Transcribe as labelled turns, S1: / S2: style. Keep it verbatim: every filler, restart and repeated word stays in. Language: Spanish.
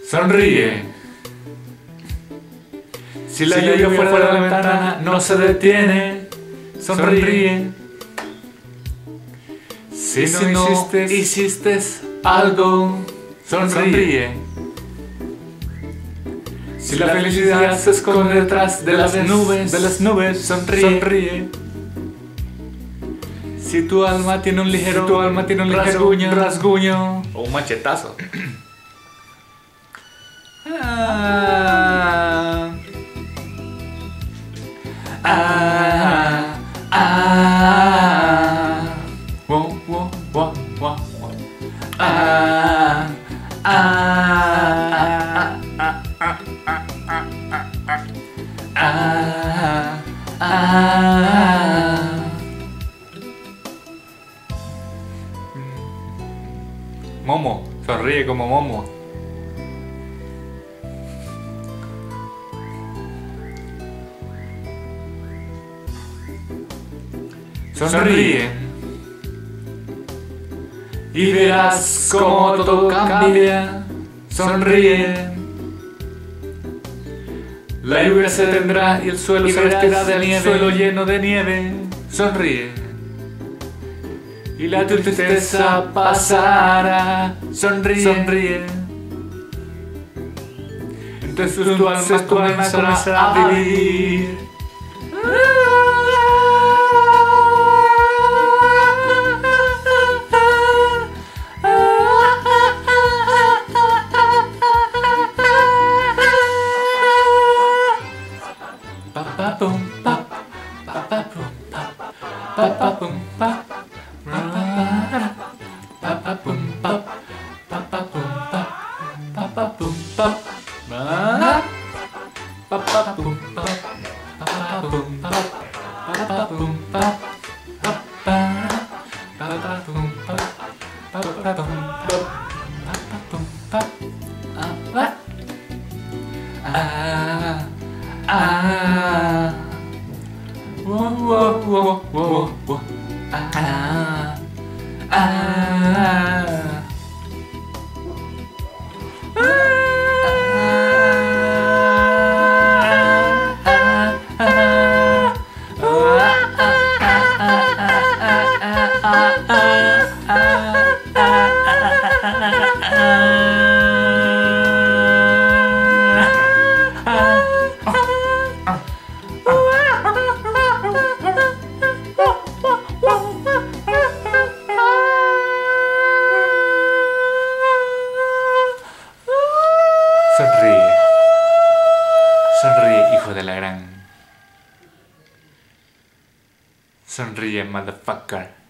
S1: sonríe. Si la lluvia fuera de la ventana no se detiene, sonríe. Si no hiciste, hiciste algo, sonríe. Si la felicidad se esconde detrás de las nubes, de las nubes, sonríe. sonríe. Si tu alma tiene un ligero, si tu alma tiene un ligero rasguño, rasguño o un machetazo. ah, ah, ah, wow, wow, wow, wow, wow. ah, ah, ah, ah, ah, ah, ah, ah. Momo, sonríe como Momo. Sonríe y verás cómo todo cambia. Sonríe. La lluvia se tendrá y el suelo se vestirá de nieve, suelo lleno de nieve. Sonríe. Y la tristeza pasará. Sonríe. Sonríe. Entonces tu alma comenzará a vivir. Pa pa pum pa pa pa pum pa pa pa pum pa pa pa pum pa pa pa pum pa pa pa pum pa pa pa pum pa pa pa pum pa pa pa pum pa pa pa pa pum pa pa pa pum pa pa pum pa ah ah wow wow wow wow wow ah ah Sonríe. Sonríe, hijo de la gran. Sonríe, motherfucker.